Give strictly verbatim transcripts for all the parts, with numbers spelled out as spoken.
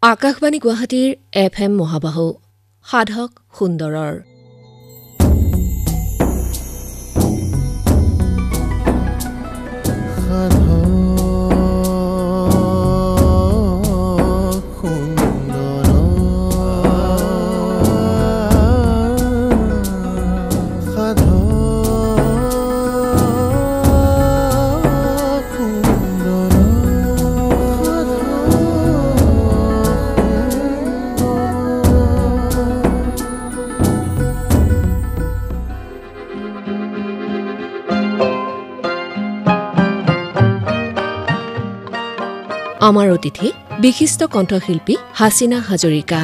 আকাশবাণী গুৱাহাটীৰ F M মহাবাহু সাধক সুন্দৰৰ আমাৰ অতিথি বিশিষ্ট কণ্ঠশিল্পী হাছিনা হাজৰিকা।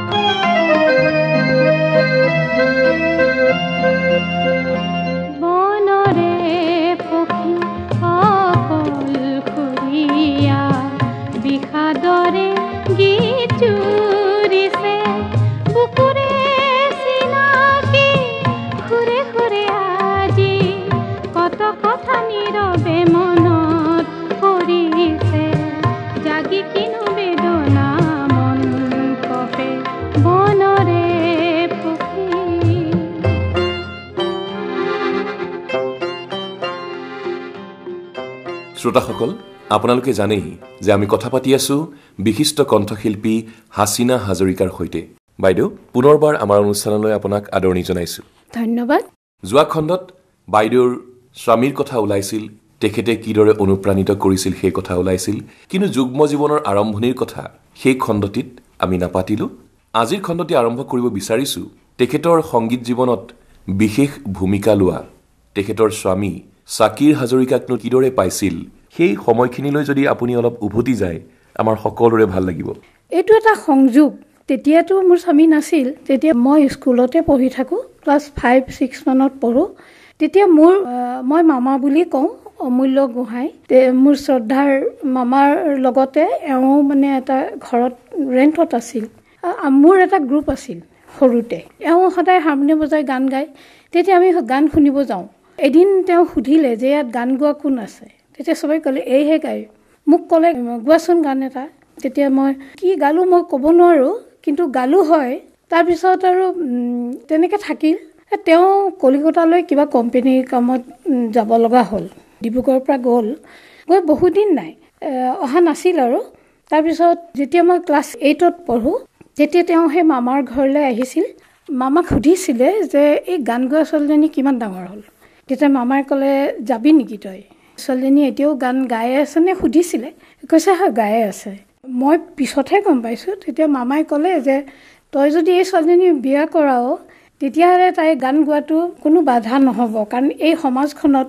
শ্ৰোতাসকল, আপোনালোকে জানেই যে আমি কথা পাতি আছো বিশিষ্ট কণ্ঠশিল্পী হাছিনা হাজৰিকাৰ সৈতে। বাইদেউ, পুনৰবাৰ আমাৰ অনুষ্ঠানলৈ আপোনাক আদৰণি জনাইছো। ধন্যবাদ। যোৱা খণ্ডত বাইদেউৰ স্বামীৰ কথা ওলাইছিল, তেখেতে কিদৰে অনুপ্ৰাণিত কৰিছিল সেই কথা ওলাইছিল, কিন্তু যুগ্ম জীৱনৰ আৰম্ভণিৰ কথা সেই খণ্ডটিত আমি নাপাতিলো। আজিৰ খণ্ডটি আৰম্ভ কৰিব বিচাৰিছো তেখেতৰ সংগীত জীৱনত বিশেষ ভূমিকা লোৱা তেখেতৰ স্বামী চাকিৰ হাজৰিকাকনো কিদৰে পাইছিল, সেই সময়খিনিলৈ যদি আপুনি অলপ উভতি যায় আমাৰ সকলোৰে ভাল লাগিব। এইটো এটা সংযোগ। তেতিয়াতো মোৰ স্বামী নাছিল, তেতিয়া মই স্কুলতে পঢ়ি থাকোঁ, ক্লাছ ফাইভ ছিক্স মানত পঢ়োঁ। তেতিয়া মোৰ মই মামা বুলি কওঁ অমূল্য গোহাঁই, মোৰ শ্ৰদ্ধাৰ মামাৰ লগতে এওঁ মানে এটা ঘৰত ৰেণ্টত আছিল। মোৰ এটা গ্ৰুপ আছিল সৰুতে, এওঁ সদায় হাৰমনিয়াম বজাই গান গায়। তেতিয়া আমি গান শুনিব যাওঁ। এদিন তেওঁ সুধিলে যে ইয়াত গান গোৱা কোন আছে, তেতিয়া চবেই ক'লে এইহে গায়। মোক ক'লে গোৱাচোন গান এটা। তেতিয়া মই কি গালোঁ মই ক'ব নোৱাৰোঁ, কিন্তু গালোঁ হয়। তাৰপিছত আৰু তেনেকৈ থাকিল। তেওঁ কলিকতালৈ কিবা কোম্পেনীৰ কামত যাব লগা হ'ল, ডিব্ৰুগড়ৰ পৰা গ'ল, গৈ বহুদিন নাই অহা নাছিল আৰু। তাৰপিছত যেতিয়া মই ক্লাছ এইটত পঢ়োঁ, তেতিয়া তেওঁ সেই মামাৰ ঘৰলৈ আহিছিল। মামাক সুধিছিলে যে এই গান গোৱা ছোৱালীজনী কিমান ডাঙৰ হ'ল। তেতিয়া মামাই ক'লে যাবি নেকি তই, ছোৱালীজনী এতিয়াও গান গাই আছে নে সুধিছিলে। কৈছে হয় গায়ে আছে। মই পিছতহে গম পাইছোঁ। তেতিয়া মামাই ক'লে যে তই যদি এই ছোৱালীজনী বিয়া কৰাও তেতিয়াহ'লে তাই গান গোৱাটো কোনো বাধা নহ'ব, কাৰণ এই সমাজখনত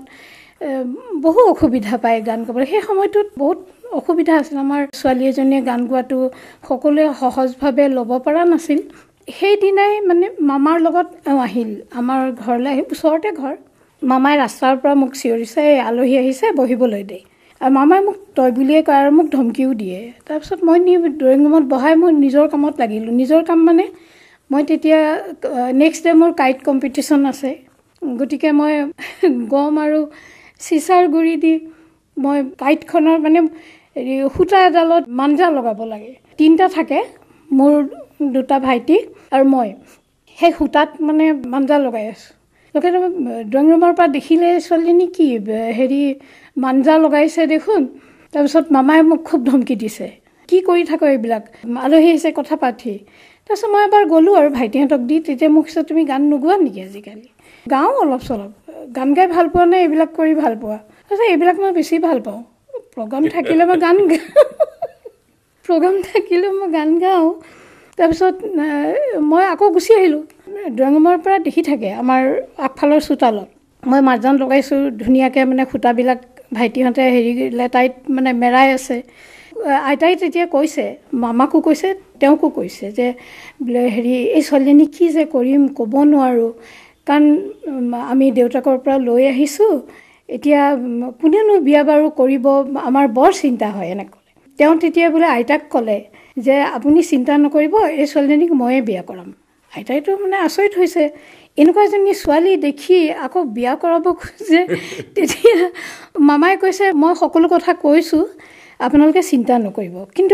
বহু অসুবিধা পায় গান গাবলৈ। সেই সময়টোত বহুত অসুবিধা আছিল। আমাৰ ছোৱালী এজনীয়ে গান গোৱাটো সকলোৱে সহজভাৱে ল'ব পৰা নাছিল। সেইদিনাই মানে মামাৰ লগত এওঁ আহিল আমাৰ ঘৰলৈ, আহি ওচৰতে ঘৰ। মামাই ৰাস্তাৰ পৰা মোক চিঞৰিছে এই আলহী আহিছে বহিবলৈ দে। আৰু মামাই মোক তই বুলিয়ে কয় আৰু মোক ধমকিও দিয়ে। তাৰপিছত মই নি ড্ৰয়িং ৰুমত বহাই মই নিজৰ কামত লাগিলোঁ। নিজৰ কাম মানে মই তেতিয়া নেক্সট ডে মোৰ কাইট কম্পিটিশ্যন আছে, গতিকে মই গম আৰু চিচাৰ গুৰি দি মই কাইটখনৰ মানে হেৰি সূতা এডালত মাঞ্জা লগাব লাগে। তিনিটা থাকে, মোৰ দুটা ভাইটি আৰু মই। সেই সূতাত মানে মাঞ্জা লগাই আছোঁ। লগে ড্ৰয়িং ৰুমৰ পৰা দেখিলে ছোৱালীজনী কি হেৰি মাঞ্জা লগাইছে দেখোন। তাৰপিছত মামাই মোক খুব ধমকি দিছে, কি কৰি থাক এইবিলাক, আলহী আহিছে কথা পাতি। তাৰপিছত মই এবাৰ গ'লোঁ আৰু ভাইটিহঁতক দি। তেতিয়া মোক কৈছে তুমি গান নোগোৱা নেকি আজিকালি? গাওঁ অলপ চলপ। গান গাই ভাল পোৱা নে এইবিলাক কৰি ভাল পোৱা? তাৰপিছত এইবিলাক মই বেছি ভাল পাওঁ। প্ৰগ্ৰাম থাকিলে মই গান গাওঁ প্ৰগ্ৰাম থাকিলেও মই গান গাওঁ। তাৰপিছত মই আকৌ গুচি আহিলোঁ। ড্ৰয়িং ৰুমৰ পৰা দেখি থাকে আমাৰ আগফালৰ চোতালত মই মাৰজান লগাইছোঁ ধুনীয়াকৈ, মানে সূতাবিলাক ভাইটিহঁতে হেৰি লেটাইত মানে মেৰাই আছে। আইতাই তেতিয়া কৈছে, মামাকো কৈছে তেওঁকো কৈছে যে বোলে হেৰি এই ছোৱালীজনী কি যে কৰিম ক'ব নোৱাৰোঁ, কাৰণ আমি দেউতাকৰ পৰা লৈ আহিছোঁ, এতিয়া কোনেনো বিয়া বাৰু কৰিব, আমাৰ বৰ চিন্তা হয় এনেকৈ। তেওঁ তেতিয়া বোলে আইতাক ক'লে যে আপুনি চিন্তা নকৰিব, এই ছোৱালীজনীক ময়ে বিয়া কৰাম। আইতাইতো মানে আচৰিত হৈছে, এনেকুৱা এজনী ছোৱালী দেখি আকৌ বিয়া কৰাব খোজে। তেতিয়া মামাই কৈছে মই সকলো কথা কৈছোঁ, আপোনালোকে চিন্তা নকৰিব। কিন্তু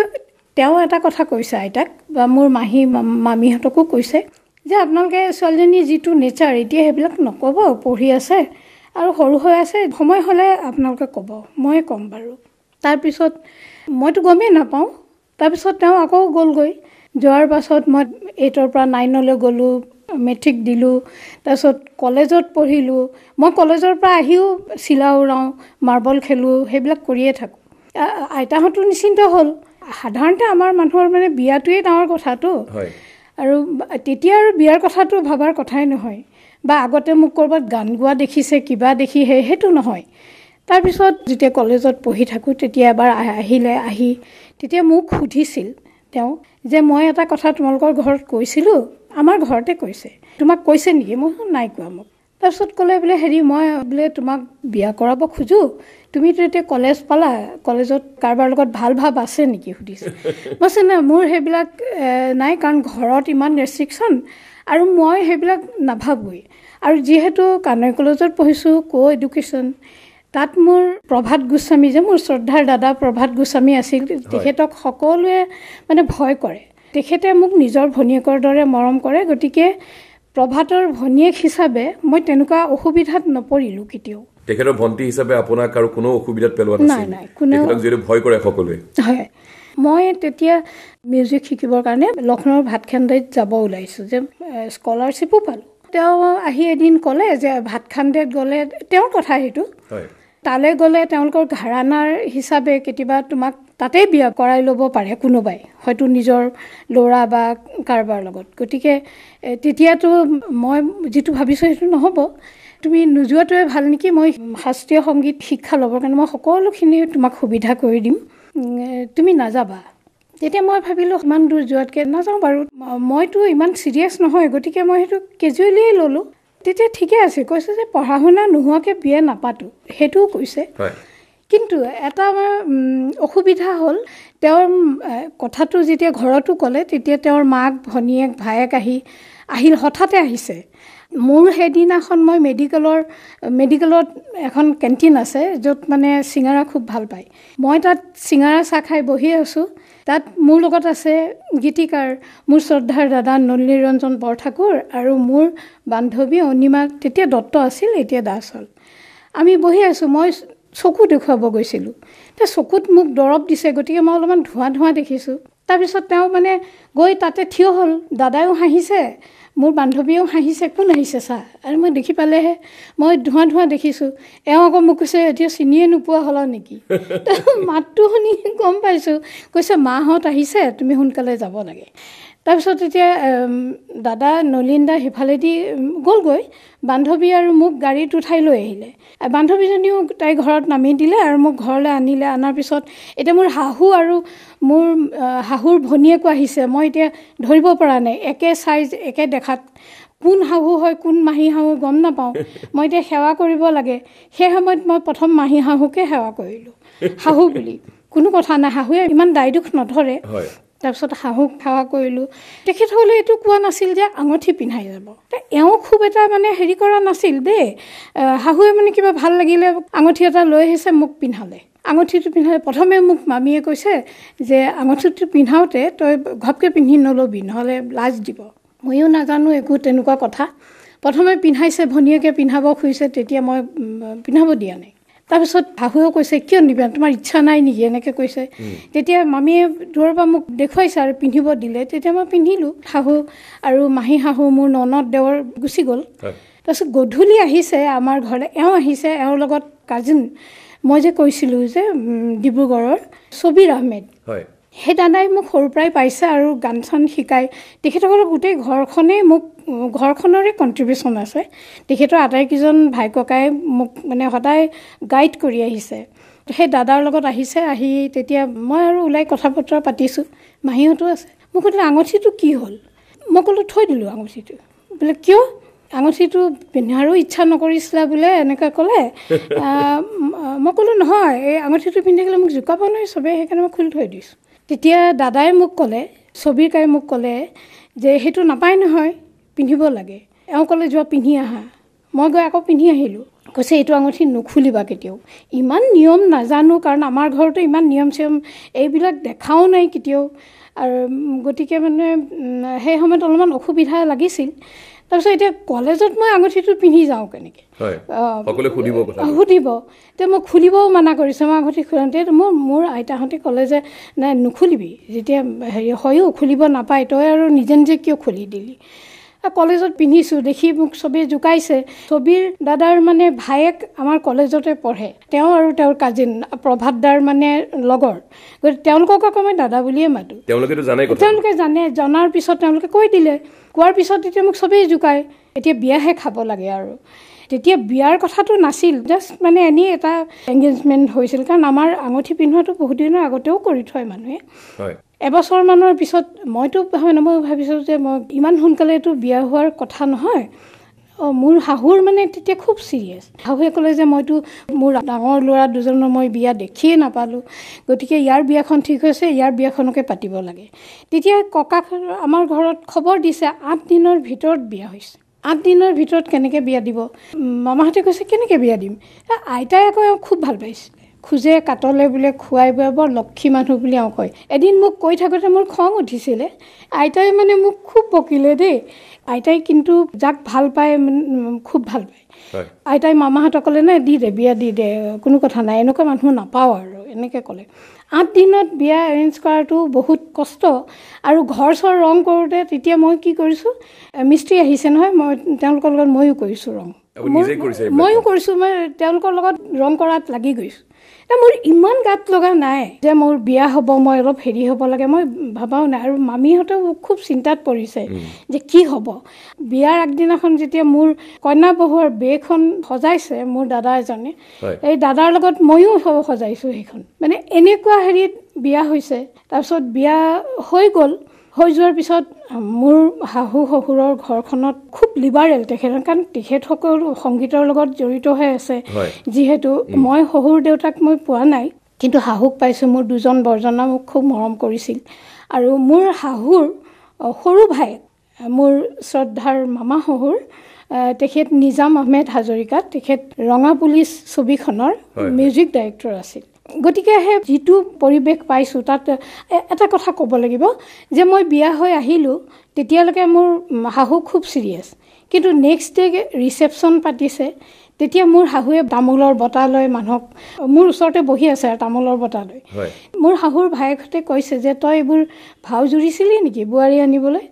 তেওঁ এটা কথা কৈছে আইতাক বা মোৰ মাহী মামীহঁতকো কৈছে যে আপোনালোকে ছোৱালীজনী যিটো নেচাৰ এতিয়া সেইবিলাক নক'ব, পঢ়ি আছে আৰু সৰু হৈ আছে, সময় হ'লে আপোনালোকে ক'ব, মই ক'ম বাৰু। তাৰপিছত মইতো গমেই নাপাওঁ। তাৰপিছত তেওঁ আকৌ গ'লগৈ। যোৱাৰ পাছত মই এইটৰ পৰা নাইনলৈ গ'লোঁ, মেট্ৰিক দিলোঁ, তাৰপিছত কলেজত পঢ়িলোঁ। মই কলেজৰ পৰা আহিও চিলা উৰাওঁ, মাৰ্বল খেলোঁ, সেইবিলাক কৰিয়ে থাকোঁ। আইতাহঁতো নিশ্চিন্ত হ'ল। সাধাৰণতে আমাৰ মানুহৰ মানে বিয়াটোৱে ডাঙৰ কথাটো, আৰু তেতিয়া আৰু বিয়াৰ কথাটো ভবাৰ কথাই নহয়, বা আগতে মোক ক'ৰবাত গান গোৱা দেখিছে, কিবা দেখি সেই সেইটো নহয়। তাৰপিছত যেতিয়া কলেজত পঢ়ি থাকোঁ তেতিয়া এবাৰ আহিলে, আহি তেতিয়া মোক সুধিছিল তেওঁ যে মই এটা কথা তোমালোকৰ ঘৰত কৈছিলোঁ, আমাৰ ঘৰতে কৈছে, তোমাক কৈছে নেকি? মই নাই কোৱা মোক। তাৰপিছত ক'লে বোলে হেৰি মই বোলে তোমাক বিয়া কৰাব খোজোঁ, তুমিতো এতিয়া কলেজ পালা, কলেজত কাৰোবাৰ লগত ভাল ভাৱ আছে নেকি সুধিছে। মই কৈছোঁ নাই, মোৰ সেইবিলাক নাই, কাৰণ ঘৰত ইমান ৰেষ্ট্ৰিকশ্যন আৰু মই সেইবিলাক নাভাবোঁৱেই। আৰু যিহেতু কানৈ কলেজত পঢ়িছোঁ, কো এডুকেশ্যন, তাত মোৰ প্ৰভাত গোস্বামী যে মোৰ শ্ৰদ্ধাৰ দাদা প্ৰভাত গোস্বামী আছিল, তেখেতক সকলোৱে মানে ভয় কৰে। তেখেতে মোক নিজৰ ভনীয়েকৰ দৰে মৰম কৰে, গতিকে প্ৰভাতৰ ভনীয়েক হিচাপে মই তেনেকুৱা অসুবিধাত নপৰিলোঁ কেতিয়াও। তেখেতৰ ভণ্টি হিচাপে আপোনাক আৰু কোনো অসুবিধাত পেলোৱা নাছিল? নাই, কোনো। তেখেতক যিহেতু ভয় কৰে সকলোৱে। হয়। মই তেতিয়া মিউজিক শিকিবৰ কাৰণে লক্ষ্ণৌৰ ভাতখান্দাত যাব ওলাইছোঁ, যে স্কলাৰশ্বিপো পালোঁ। তেওঁ আহি এদিন ক'লে যে ভাতখান্দাত গ'লে, তেওঁৰ কথা সেইটো, তালৈ গ'লে তেওঁলোকৰ ঘৰানাৰ হিচাপে কেতিয়াবা তোমাক তাতেই বিয়া কৰাই ল'ব পাৰে কোনোবাই, হয়তো নিজৰ ল'ৰা বা কাৰোবাৰ লগত। গতিকে তেতিয়াতো মই যিটো ভাবিছোঁ সেইটো নহ'ব, তুমি নোযোৱাটোৱে ভাল নেকি, মই শাস্ত্ৰীয় সংগীত শিক্ষা ল'বৰ কাৰণে মই সকলোখিনি তোমাক সুবিধা কৰি দিম, তুমি নাযাবা। তেতিয়া মই ভাবিলোঁ ইমান দূৰ যোৱাতকৈ নাযাওঁ বাৰু, মইতো ইমান ছিৰিয়াছ নহয়, গতিকে মই সেইটো কেজুৱেলিয়ে ল'লোঁ। তেতিয়া ঠিকে আছে, কৈছে যে পঢ়া শুনা নোহোৱাকৈ বিয়া নাপাতো, সেইটোও কৈছে। কিন্তু এটা আমাৰ অসুবিধা হ'ল, তেওঁৰ কথাটো যেতিয়া ঘৰতো ক'লে, তেতিয়া তেওঁৰ মাক, ভনীয়েক, ভায়েক আহি আহিল হঠাতে আহিছে। মোৰ সেইদিনাখন মই মেডিকেলৰ মেডিকেলত এখন কেণ্টিন আছে, য'ত মানে চিঙাৰা খুব ভাল পায়। মই তাত চিঙাৰা চাহ খাই বহি আছোঁ। তাত মোৰ লগত আছে গীতিকাৰ মোৰ শ্ৰদ্ধাৰ দাদা নলিনী ৰঞ্জন বৰঠাকুৰ আৰু মোৰ বান্ধৱী অনিমা, তেতিয়া দত্ত আছিল, এতিয়া দাস হ'ল। আমি বহি আছোঁ, মই চকু দেখুৱাব গৈছিলোঁ। এতিয়া চকুত মোক দৰৱ দিছে, গতিকে মই অলপমান ধোঁৱা ধোঁৱা দেখিছোঁ। তাৰপিছত তেওঁ মানে গৈ তাতে থিয় হ'ল, দাদায়ো হাঁহিছে, মোৰ বান্ধৱীয়েও হাঁহিছে, কোন আহিছে চাহ, আৰু মই দেখি পালেহে মই ধোঁৱা ধোঁৱা দেখিছোঁ। এওঁ আকৌ মোক কৈছে এতিয়া চিনিয়ে নোপোৱা হ'লা নেকি? মাতটো শুনি গম পাইছোঁ। কৈছে মাহঁত আহিছে, তুমি সোনকালে যাব লাগে। তাৰপিছত এতিয়া দাদা নলিন দা সিফালেদি গ'লগৈ, বান্ধৱী আৰু মোক গাড়ীত উঠাই লৈ আহিলে। বান্ধৱীজনীও তাইৰ ঘৰত নামি দিলে আৰু মোক ঘৰলৈ আনিলে। অনাৰ পিছত এতিয়া মোৰ শাহু আৰু মোৰ শাহুৰ ভনীয়েকো আহিছে। মই এতিয়া ধৰিব পৰা নাই, একে চাইজ, একে দেখাত, কোন শাহু হয় কোন মাহী শাহু গম নাপাওঁ। মই এতিয়া সেৱা কৰিব লাগে। সেই সময়ত মই প্ৰথম মাহী শাহুকে সেৱা কৰিলোঁ, শাহু বুলি। কোনো কথা নাই, শাহুৱে ইমান দায় দুখ নধৰে। তাৰপিছত শাহুক সেৱা কৰিলোঁ। তেখেতসকলে এইটো কোৱা নাছিল যে আঙুঠি পিন্ধাই যাব। এওঁ খুব এটা মানে হেৰি কৰা নাছিল দেই। শাহুৱে মানে কিবা ভাল লাগিলে আঙুঠি এটা লৈ আহিছে, মোক পিন্ধালে। আঙুঠিটো পিন্ধালে, প্ৰথমে মোক মামীয়ে কৈছে যে আঙুঠিটো পিন্ধাওঁতে তই ঘপকৈ পিন্ধি নল'বি, নহ'লে লাজ দিব। ময়ো নাজানো একো তেনেকুৱা কথা। প্ৰথমে পিন্ধাইছে, ভনীয়েকে পিন্ধাব খুজিছে, তেতিয়া মই পিন্ধাব দিয়া নাই। তাৰপিছত শাহুৱেও কৈছে কিয় নিপিন্ধা, তোমাৰ ইচ্ছা নাই নেকি, এনেকৈ কৈছে। তেতিয়া মামীয়ে দূৰৰ পৰা মোক দেখুৱাইছে আৰু পিন্ধিব দিলে, তেতিয়া মই পিন্ধিলোঁ। শাহু আৰু মাহী শাহু, মোৰ ননদ দেৱৰ গুচি গ'ল। তাৰপিছত গধূলি আহিছে আমাৰ ঘৰলৈ, এওঁ আহিছে, এওঁৰ লগত কাজিন, মই যে কৈছিলোঁ যে ডিব্ৰুগড়ৰ ছবিৰ আহমেদ, সেই দাদাই মোক সৰুৰ পৰাই পাইছে আৰু গান চান শিকায়। তেখেতসকলৰ গোটেই ঘৰখনেই মোক, ঘৰখনৰে কণ্ট্ৰিবিউশ্যন আছে। তেখেতৰ আটাইকেইজন ভাই ককাই মোক মানে সদায় গাইড কৰি আহিছে। সেই দাদাৰ লগত আহিছে, আহি তেতিয়া মই আৰু ওলাই কথা বতৰা পাতিছোঁ, মাহীহঁতো আছে। মোক সুধিলে আঙুঠিটো কি হ'ল? মই ক'লোঁ থৈ দিলোঁ আঙুঠিটো। বোলে কিয়? আঙুঠিটো পিন্ধাৰো ইচ্ছা নকৰিছিলা বোলে, এনেকৈ ক'লে। মই ক'লোঁ নহয়, এই আঙুঠিটো পিন্ধি গ'লে মোক জোকাব নহয় চবেই, সেইকাৰণে মই খুলি থৈ দিছোঁ। তেতিয়া দাদাই মোক ক'লে, ছবিৰ কাই মোক ক'লে যে সেইটো নাপায় নহয়, পিন্ধিব লাগে। এওঁ ক'লে যোৱা পিন্ধি আহা। মই গৈ আকৌ পিন্ধি আহিলোঁ। কৈছে এইটো আঙুঠি নুখুলিবা কেতিয়াও। ইমান নিয়ম নাজানো, কাৰণ আমাৰ ঘৰতো ইমান নিয়ম চিয়ম এইবিলাক দেখাও নাই কেতিয়াও, আৰু গতিকে মানে সেই সময়ত অলপমান অসুবিধা লাগিছিল। তাৰপিছত এতিয়া কলেজত মই আঙুঠিটো পিন্ধি যাওঁ কেনেকৈ, সুধিব, এতিয়া মই খুলিবও মানা কৰিছোঁ। মই আঙুঠি খোলোতে মোৰ মোৰ আইতাহঁতে ক'লে যে নাই নুখুলিবি, যেতিয়া হেৰি হয়ো খুলিব নাপায়, তই আৰু নিজে নিজে কিয় খুলি দিলি। কলেজত পিন্ধিছোঁ, দেখি মোক চবেই জোকাইছে। ছবিৰ দাদাৰ মানে ভায়েক আমাৰ কলেজতে পঢ়ে, তেওঁ আৰু তেওঁৰ কাজিন প্ৰভাত দাৰ মানে লগৰ, গতিকে তেওঁলোকক আকৌ মই দাদা বুলিয়ে মাতোঁ। তেওঁলোকে জানে, জনাৰ পিছত তেওঁলোকে কৈ দিলে, কোৱাৰ পিছত এতিয়া মোক চবেই জোকায়। এতিয়া বিয়াহে খাব লাগে আৰু। তেতিয়া বিয়াৰ কথাটো নাছিল, জাষ্ট মানে এনেই এটা এংগেজমেণ্ট হৈছিল, কাৰণ আমাৰ আঙুঠি পিন্ধোৱাটো বহুত দিনৰ আগতেও কৰি থয় মানুহে। এবছৰমানৰ পিছত মইতো মই ভাবিছোঁ যে মই ইমান সোনকালেতো বিয়া হোৱাৰ কথা নহয়। অঁ, মোৰ শাহুৰ মানে তেতিয়া খুব চিৰিয়াছ। শাহুৱে ক'লে যে মইতো মোৰ ডাঙৰ ল'ৰা দুজনৰ মই বিয়া দেখিয়ে নাপালোঁ, গতিকে ইয়াৰ বিয়াখন ঠিক হৈছে, ইয়াৰ বিয়াখনকে পাতিব লাগে। তেতিয়া ককাক আমাৰ ঘৰত খবৰ দিছে আঠ দিনৰ ভিতৰত বিয়া হৈছে। আঠ দিনৰ ভিতৰত কেনেকৈ বিয়া দিব? মামাহঁতে কৈছে কেনেকৈ বিয়া দিম? আইতাই আকৌ খুব ভাল পাইছিলে, খোজে কাটলে বোলে খুৱাই বোৱাই, বৰ লক্ষী মানুহ বুলি এওঁ কয়। এদিন মোক কৈ থাকোঁতে মোৰ খং উঠিছিলে। আইতাই মানে মোক খুব বকিলে দেই। আইতাই কিন্তু যাক ভাল পায় খুব ভাল পায়। আইতাই মামাহঁতক ক'লে নাই দি দে, বিয়া দি দে, কোনো কথা নাই, এনেকুৱা মানুহ নাপাওঁ আৰু এনেকৈ ক'লে। আঠ দিনত বিয়া এৰেঞ্জ কৰাটো বহুত কষ্ট, আৰু ঘৰ চৰ ৰং কৰোঁতে তেতিয়া মই কি কৰিছোঁ, মিস্ত্ৰী আহিছে নহয়, মই তেওঁলোকৰ লগত ময়ো কৰিছোঁ ৰং, ময়ো কৰিছোঁ, মই তেওঁলোকৰ লগত ৰং কৰাত লাগি গৈছোঁ। মোৰ ইমান গাত লগা নাই যে মোৰ বিয়া হ'ব, মই অলপ হেৰি হ'ব লাগে, মই ভাবাও নাই। আৰু মামীহঁতেও খুব চিন্তাত পৰিছে যে কি হ'ব। বিয়াৰ আগদিনাখন যেতিয়া মোৰ কইনা বহুৱাৰ বেখন সজাইছে মোৰ দাদা এজনে, এই দাদাৰ লগত ময়ো সজাইছোঁ সেইখন, মানে এনেকুৱা হেৰিত বিয়া হৈছে। তাৰপিছত বিয়া হৈ গ'ল। হৈ যোৱাৰ পিছত মোৰ শাহু শহুৰৰ ঘৰখনত খুব লিবাৰেল তেখেত, কাৰণ তেখেতসকল সংগীতৰ লগত জড়িত হৈ আছে। যিহেতু মই শহুৰ দেউতাক মই পোৱা নাই, কিন্তু শাহুক পাইছোঁ। মোৰ দুজন বৰজনা মোক খুব মৰম কৰিছিল। আৰু মোৰ শাহুৰ সৰু ভাই, মোৰ শ্ৰদ্ধাৰ মামা শহুৰ, তেখেত নিজাম আহমেদ হাজৰিকা, তেখেত ৰঙা পুলিচ ছবিখনৰ মিউজিক ডাইৰেক্টৰ আছিল। গতিকে সেই যিটো পৰিৱেশ পাইছোঁ, তাত এটা কথা ক'ব লাগিব যে মই বিয়া হৈ আহিলোঁ, তেতিয়ালৈকে মোৰ শাহু খুব চিৰিয়াছ, কিন্তু নেক্সট ডে ৰিচেপশ্যন পাতিছে। তেতিয়া মোৰ শাহুৱে তামোলৰ বঁটা লৈ মানুহক, মোৰ ওচৰতে বহি আছে আৰু তামোলৰ বঁটা লৈ, মোৰ শাহুৰ ভায়েকহঁতে কৈছে যে তই এইবোৰ ভাও জুৰিছিলি নেকি বোৱাৰী আনিবলৈ?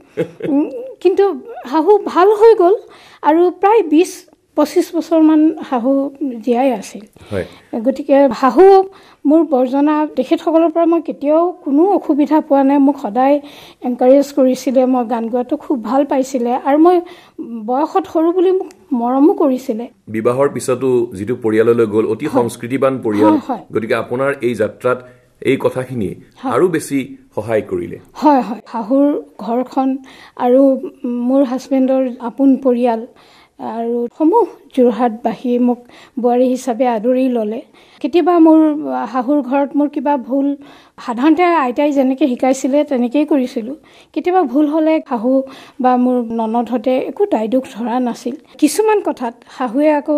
কিন্তু শাহু ভাল হৈ গ'ল, আৰু প্ৰায় বিছ পঁচিছ বছৰমান শাহু জীয়াই আছিল। গতিকে শাহু মোৰ বৰজনা, তেখেতসকলৰ পৰা মই কেতিয়াও কোনো অসুবিধা পোৱা নাই। মোক সদায় এনকাৰেজ কৰিছিলে, মই গান গোৱাটো খুব ভাল পাইছিলে, আৰু মই বয়সত সৰু বুলি মোক মৰমো কৰিছিলে। বিবাহৰ পিছতো যিটো পৰিয়াললৈ গ'ল, অতি সংস্কৃতিবান পৰিয়াল, গতিকে আপোনাৰ এই যাত্ৰাত এই কথাখিনি আৰু বেছি সহায় কৰিলে। হয় হয়, শাহুৰ ঘৰখন আৰু মোৰ হাজবেণ্ডৰ আপোন পৰিয়াল আৰু সমূহ যোৰহাটবাসী মোক বোৱাৰী হিচাপে আদৰি ল'লে। কেতিয়াবা মোৰ শাহুৰ ঘৰত মোৰ কিবা ভুল, সাধাৰণতে আইতাই যেনেকৈ শিকাইছিলে তেনেকেই কৰিছিলোঁ। কেতিয়াবা ভুল হ'লে শাহু বা মোৰ ননদহঁতে একো দায় দোষ ধৰা নাছিল। কিছুমান কথাত শাহুৱে আকৌ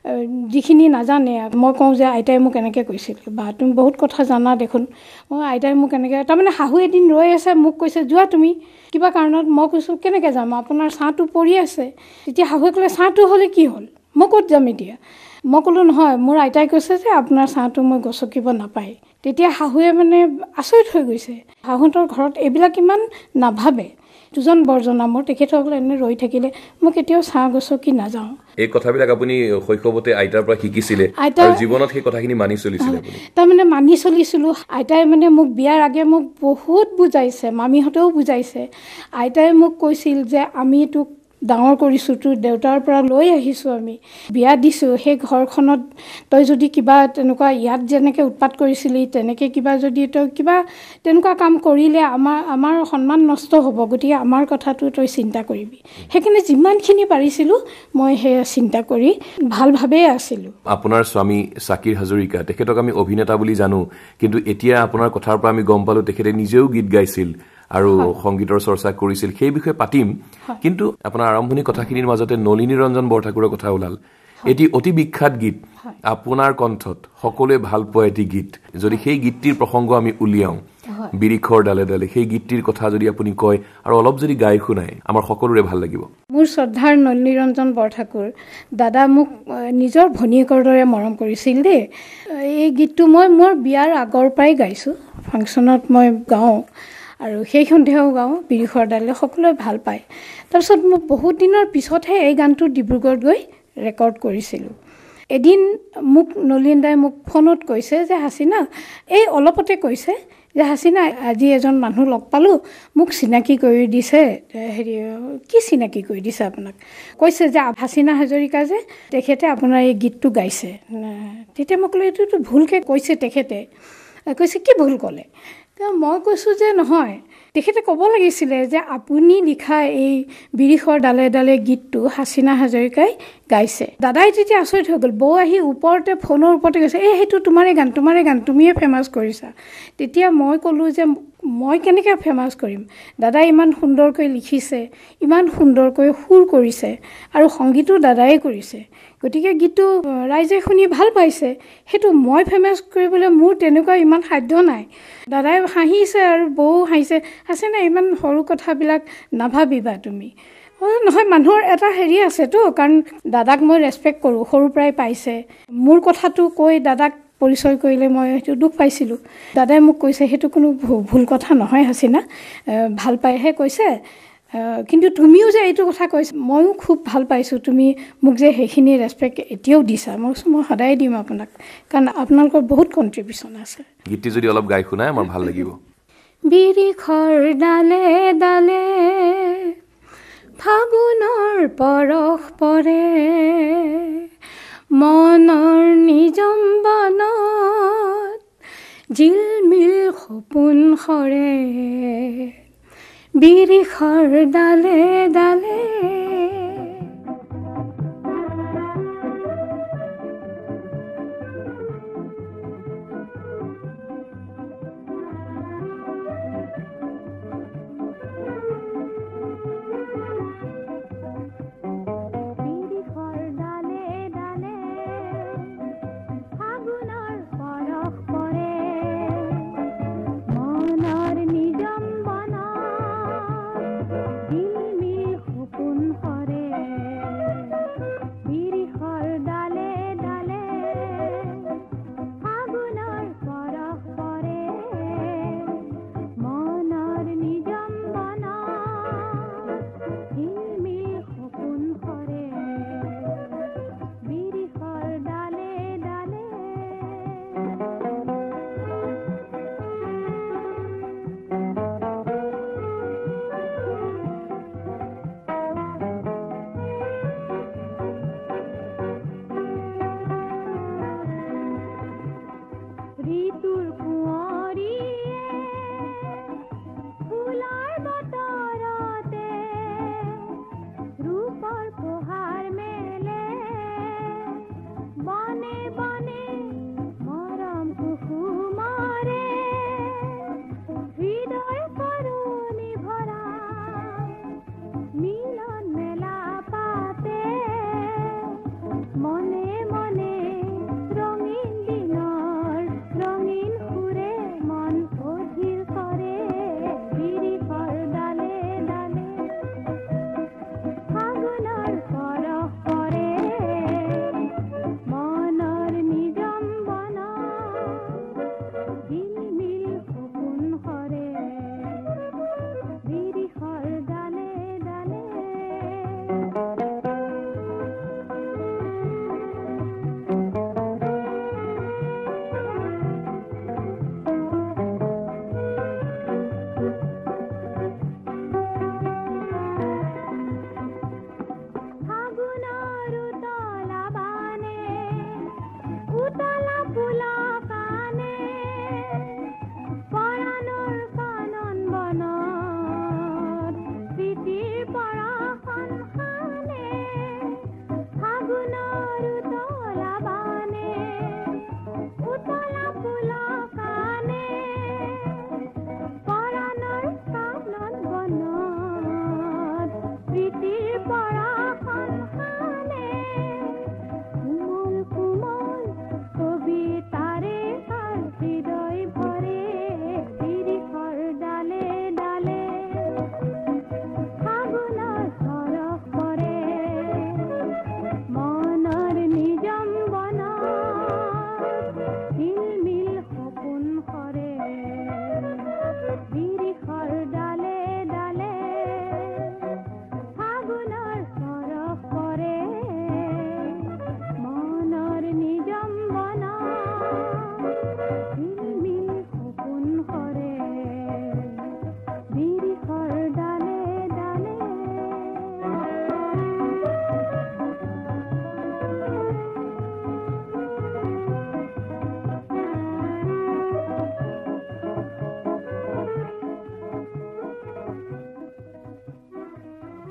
যিখিনি নাজানে, মই কওঁ যে আইতাই মোক এনেকৈ কৈছিল, বা তুমি বহুত কথা জানা দেখোন। মই আইতাই মোক এনেকৈ, তাৰমানে শাহু এদিন ৰৈ আছে, মোক কৈছে যোৱা তুমি কিবা কাৰণত। মই কৈছোঁ কেনেকৈ যাম, আপোনাৰ ছাঁটো পৰি আছে। তেতিয়া শাহুৱে ক'লে ছাঁটো হ'লে কি হ'ল, মই ক'ত যাম এতিয়া? মই ক'লোঁ নহয়, মোৰ আইতাই কৈছে যে আপোনাৰ ছাঁটো মই গছকিব নাপায়। তেতিয়া শাহুৱে মানে আচৰিত হৈ গৈছে, শাহুহঁতৰ ঘৰত এইবিলাক ইমান নাভাবে। দুজন বৰজনা মোৰ, তেখেতসকলে এনে ৰৈ থাকিলে মই কেতিয়াও ছাঁ গছকি নাযাওঁ। এই কথাবিলাক আপুনি শৈশৱতে আইতাৰ পৰা শিকিছিলে, আৰু জীৱনত সেই কথাখিনি মানি চলিছিলে? তাৰমানে মানি চলিছিলোঁ। আইতাই মানে মোক বিয়াৰ আগে মোক বহুত বুজাইছে, মামীহঁতেও বুজাইছে। আইতাই মোক কৈছিল যে আমি তোক ডাঙৰ কৰিছোঁ, তোৰ দেউতাৰ পৰা লৈ আহিছোঁ, আমি বিয়া দিছোঁ, সেই ঘৰখনত তই যদি কিবা তেনেকুৱা ইয়াত যেনেকৈ উৎপাত কৰিছিলি, তেনেকৈ কিবা যদি তই কিবা তেনেকুৱা কাম কৰিলে আমাৰ আমাৰ সন্মান নষ্ট হ'ব, গতিকে আমাৰ কথাটো তই চিন্তা কৰিবি। সেইকাৰণে যিমানখিনি পাৰিছিলোঁ মই সেয়া চিন্তা কৰি ভালভাৱেই আছিলোঁ। আপোনাৰ স্বামী চাকিৰ হাজৰিকা, তেখেতক আমি অভিনেতা বুলি জানো, কিন্তু এতিয়া আপোনাৰ কথাৰ পৰা আমি গম পালোঁ তেখেতে নিজেও গীত গাইছিল, আৰু সংগীতৰ চৰ্চা কৰিছিল সেই বিষয়ে পাতিম কিন্তু আপোনাৰ আৰম্ভণি কথাখিনিৰ মাজতে নলিনী ৰঞ্জন বৰঠাকুৰৰ কথা ওলাল এটি অতি বিখ্যাত গীত আপোনাৰ কণ্ঠত সকলোৱে ভাল পোৱা এটি গীত যদি সেই গীতটিৰ প্ৰসংগ আমি উলিয়াও বিৰিখৰ ডালে ডালে সেই গীতটিৰ কথা যদি আপুনি কয় আৰু অলপ যদি গাই শুনায় আমাৰ সকলোৰে ভাল লাগিব মোৰ শ্ৰদ্ধাৰ নলিনী ৰঞ্জন বৰঠাকুৰ দাদা মোক নিজৰ ভনীয়েকৰ দৰে মৰম কৰিছিল দেই এই গীতটো মই মোৰ বিয়াৰ আগৰ পৰাই গাইছোঁ ফাংচনত মই গাওঁ আৰু সেই সন্ধিয়াও গাওঁ বিৰিখৰ ডালে সকলোৱে ভাল পায় তাৰপিছত মোক বহুত দিনৰ পিছতহে এই গানটো ডিব্ৰুগড়ত গৈ ৰেকৰ্ড কৰিছিলোঁ এদিন মোক নলিন দাই মোক ফোনত কৈছে যে হাচিনা এই অলপতে কৈছে যে হাচিনা আজি এজন মানুহ লগ পালোঁ মোক চিনাকি কৰি দিছে হেৰি কি চিনাকি কৰি দিছে আপোনাক কৈছে যে হাচিনা হাজৰিকা যে তেখেতে আপোনাৰ এই গীতটো গাইছে তেতিয়া মোক ক'লে এইটোতো ভুলকৈ কৈছে তেখেতে কৈছে কি ভুল ক'লে মই কৈছোঁ যে নহয় তেখেতে ক'ব লাগিছিলে যে আপুনি লিখা এই বিৰিখৰ ডালে ডালে গীতটো হাচিনা হাজৰিকাই গাইছে দাদাই তেতিয়া আচৰিত হৈ গ'ল বৌ আহি ওপৰতে ফোনৰ ওপৰতে কৈছে এই সেইটো তোমাৰে গান তোমাৰে গান তুমিয়ে ফেমাছ কৰিছা তেতিয়া মই ক'লোঁ যে মই কেনেকৈ ফেমাছ কৰিম দাদাই ইমান সুন্দৰকৈ লিখিছে ইমান সুন্দৰকৈ সুৰ কৰিছে আৰু সংগীতো দাদাই কৰিছে গতিকে গীতটো ৰাইজে শুনি ভাল পাইছে সেইটো মই ফেমাছ কৰিবলৈ মোৰ তেনেকুৱা ইমান সাধ্য নাই দাদাই হাঁহিছে আৰু বৌ হাঁহিছে আছে না ইমান সৰু কথাবিলাক নাভাবিবা তুমি নহয় মানুহৰ এটা হেৰি আছেতো কাৰণ দাদাক মই ৰেচপেক্ট কৰোঁ সৰুৰ পৰাই পাইছে মোৰ কথাটো কৈ দাদাক পৰিচয় কৰিলে মই সেইটো দুখ পাইছিলোঁ দাদাই মোক কৈছে সেইটো কোনো ভুল কথা নহয় হাচিনা ভাল পাইহে কৈছে কিন্তু তুমিও যে এইটো কথা কৈছা ময়ো খুব ভাল পাইছোঁ তুমি মোক যে সেইখিনি ৰেচপেক্ট এতিয়াও দিছা মই মই সদায় দিম আপোনাক কাৰণ আপোনালোকৰ বহুত কণ্ট্ৰিবিউশ্যন আছে গীতটি যদি অলপ গাই শুনাই আমাৰ ভাল লাগিব বিৰিখৰ ডালে ডালে ফাগুনৰ পৰশ পৰে মনৰ নিজম বনত জিলমিল সপোন সৰে বিৰিখৰ ডালে ডালে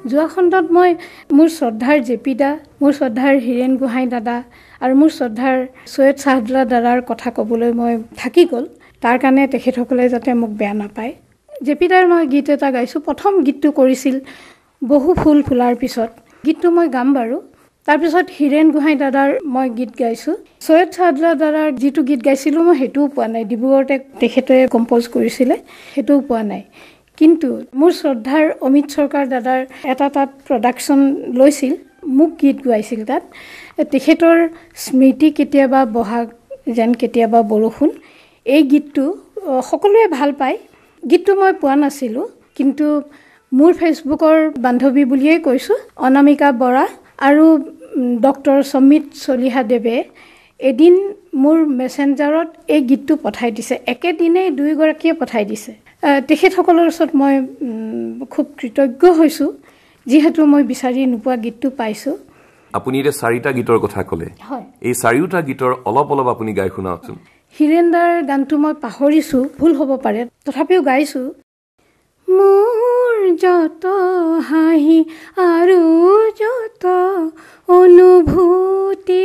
যোৱা খণ্ডত মই মোৰ শ্ৰদ্ধাৰ জেপি দা, মোৰ শ্ৰদ্ধাৰ হীৰেণ গোহাঁই দাদা আৰু মোৰ শ্ৰদ্ধাৰ সৈয়দ ছাহদুল্লাহ দাদাৰ কথা ক'বলৈ মই থাকি গ'ল। তাৰ কাৰণে তেখেতসকলে যাতে মোক বেয়া নাপায়। জেপি দাৰ মই গীত এটা গাইছোঁ। প্ৰথম গীতটো কৰিছিল বহু ফুল ফুলাৰ পিছত। গীতটো মই গাম বাৰু। তাৰপিছত হীৰেণ গোহাঁই দাদাৰ মই গীত গাইছোঁ। সৈয়দ ছাহদুল্লাহ দাদাৰ যিটো গীত গাইছিলোঁ মই সেইটোও পোৱা নাই। ডিব্ৰুগড়তে তেখেতে কম্প'জ কৰিছিলে, সেইটোও পোৱা নাই। কিন্তু মোৰ শ্ৰদ্ধাৰ অমিত চৰকাৰ দাদাৰ এটা তাত প্ৰডাকশ্যন লৈছিল, মোক গীত গোৱাইছিল তাত। তেখেতৰ স্মৃতি কেতিয়াবা বহাগ যেন কেতিয়াবা বৰষুণ, এই গীতটো সকলোৱে ভাল পায়। গীতটো মই পোৱা নাছিলোঁ, কিন্তু মোৰ ফেচবুকৰ বান্ধৱী বুলিয়েই কৈছোঁ, অনামিকা বৰা আৰু ডক্টৰ সমিত চলিহাদেৱে এদিন মোৰ মেছেঞ্জাৰত এই গীতটো পঠাই দিছে। একেদিনাই দুয়োগৰাকীয়ে পঠাই দিছে। তেখেতসকলৰ ওচৰত মই খুব কৃতজ্ঞ হৈছোঁ, যিহেতু মই বিচাৰি নোপোৱা গীতটো পাইছোঁ। আপুনি এতিয়া চাৰিটা গীতৰ কথা ক'লে, এই চাৰিওটা গীতৰ অলপ অলপ আপুনি গাই শুনাওকচোন। হীৰেণ দাৰ গানটো মই পাহৰিছোঁ, ভুল হ'ব পাৰে, তথাপিও গাইছোঁ। মোৰ যত হাঁহি আৰু যত অনুভূতি,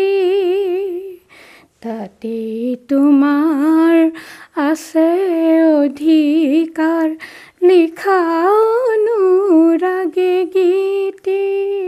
তাতে তোমাৰ আছে অধিকাৰ, লিখা অনুৰাগে গীতি।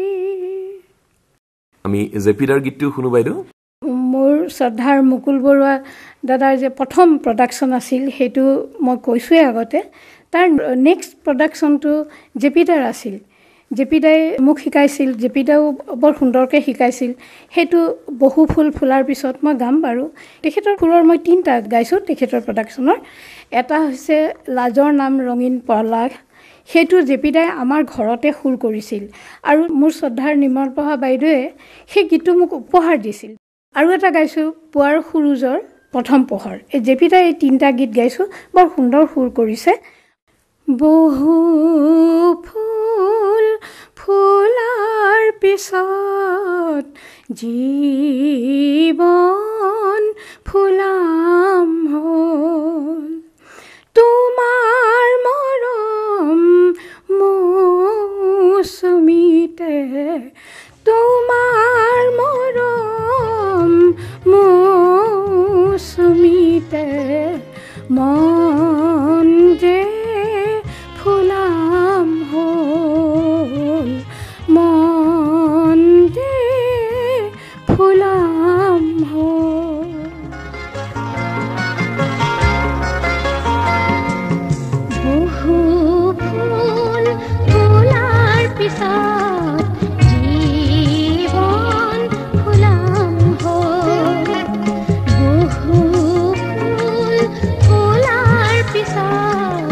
আমি জেপিদাৰ গীতটো শুনো বাইদেউ। মোৰ শ্ৰদ্ধাৰ মুকুল বৰুৱা দাদাৰ যে প্ৰথম প্ৰডাকশ্যন আছিল, সেইটো মই কৈছোঁৱেই আগতে। তাৰ নেক্সট প্ৰডাকশ্যনটো জেপিদাৰ আছিল। জেপিদাই মোক শিকাইছিল, জেপিদাও বৰ সুন্দৰকৈ শিকাইছিল। সেইটো বহু ফুল ফুলাৰ পিছত মই গাম বাৰু। তেখেতৰ ফুলৰ মই তিনিটা গাইছোঁ তেখেতৰ প্ৰডাকশ্যনৰ। এটা হৈছে লাজৰ নাম ৰঙীন পলাশ, সেইটো জেপিদাই আমাৰ ঘৰতে সুৰ কৰিছিল আৰু মোৰ শ্ৰদ্ধাৰ নিৰ্মলপ্ৰভা বাইদেৱে সেই গীতটো মোক উপহাৰ দিছিল। আৰু এটা গাইছোঁ পুৱাৰ সুৰুজৰ প্ৰথম পোহৰ। এই জেপিদাই এই তিনিটা গীত গাইছোঁ, বৰ সুন্দৰ সুৰ কৰিছে। বহু ফুল ফুলাৰ পিছত জীৱন ফুলাম হ'ল, তোমাৰ মৰম মৌচুমীতে, তোমাৰ মৰম মৌচুমীতে, মন যে ফুলাম হ'ল, মন যে ফুলাম হ'ল। বহু ফুল ফুলাৰ পিছত জীৱন ফুলাম হ'ল, বহু ফুল ফুলাৰ পিছত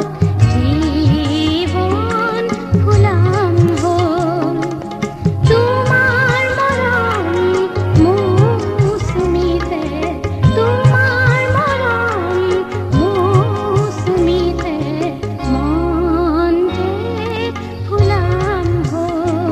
জীৱন ফুলাম হ'ল, তোমাৰ মৰম মৌচুমীতে, তোমাৰ মৰম মৌচুমীতে, মন যে ফুলাম হ'ল।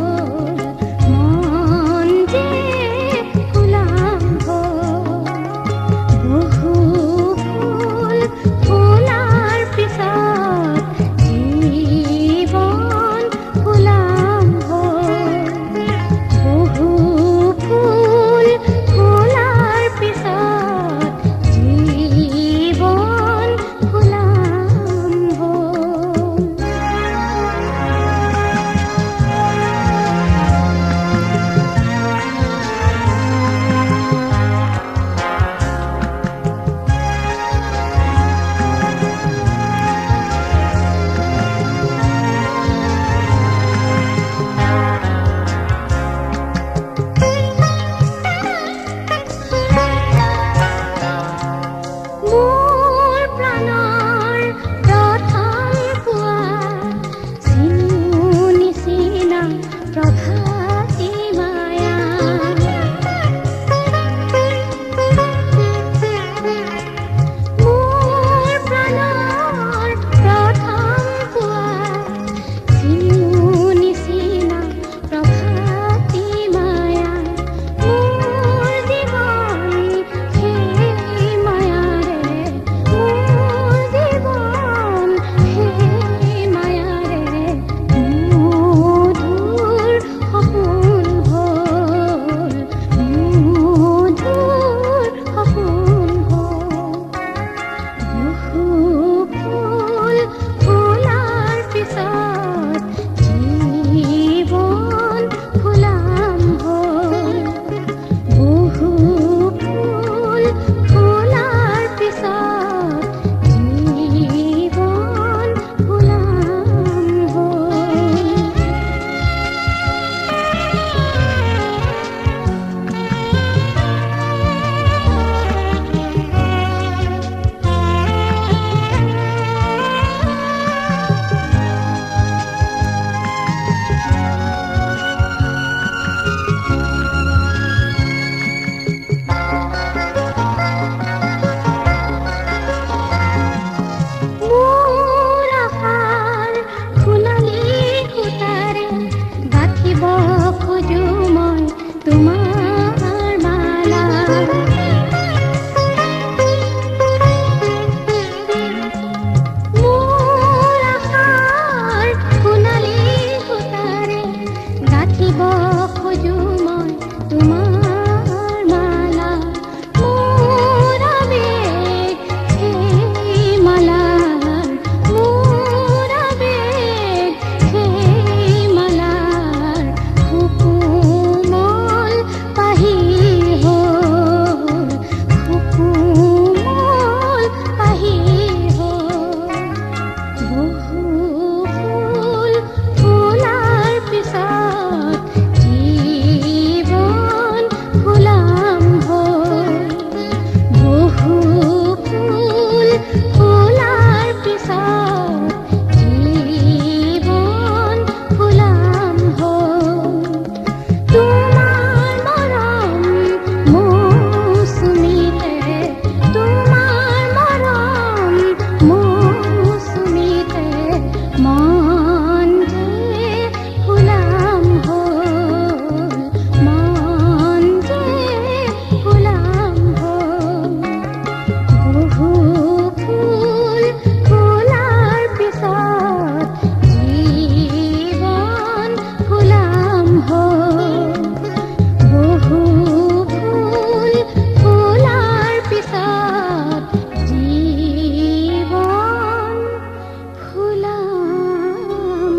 খোজো মই তোমাৰ মালা মোৰ আশাৰ সোণালী সূতাৰে গাঁঠিব খোজো মই তোমাৰ মালা মোৰ আবেগ সেই মালাৰ মোৰ আবেগ সেই মালাৰ সুকোমল পাহি হ'ল সুকোমল পাহি হ'ল বহু ফুল ফুলাৰ পিছত জীৱন ফুলাম হ'ল বহু ফুল ফুলাৰ পিছত জীৱন ফুলাম হ'ল তোমাৰ মৰম মৌচুমীতে তোমাৰ মৰম মৌচুমীতে মন যে ফুলাম হ'ল মন যে ফুলাম হ'ল বহু ফুল ফুলাৰ পিছত জীৱন ফুলাম হ'ল বহু ফুল ফুলাৰ পিছত জীৱন ফুলাম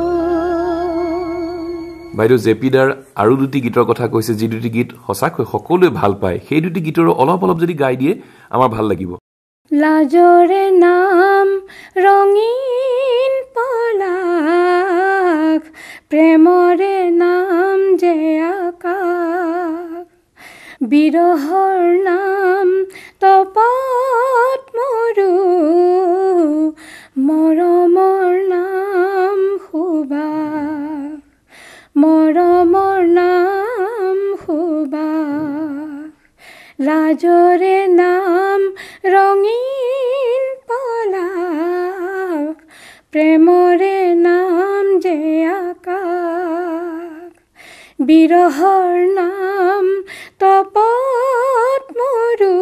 হ'ল বাইদেউ জে পি দাৰ আৰু দুটি গীতৰ কথা কৈছে যি দুটি গীত সঁচাকৈ সকলোৱে ভাল পায় সেই দুটি গীতৰো অলপ অলপ যদি গাই দিয়ে আমাৰ ভাল লাগিব লাজৰে নাম ৰঙীন পলাশ প্ৰেমৰে নাম যে আকাশ বিৰহৰ নাম তপত মৰু মৰমৰ নাম সুবাস মৰমৰ নাম সুবাস লাজৰে নাম ৰঙীন পলাশ প্ৰেমৰে নাম যে আকাশ বিৰহৰ নাম তপত মৰু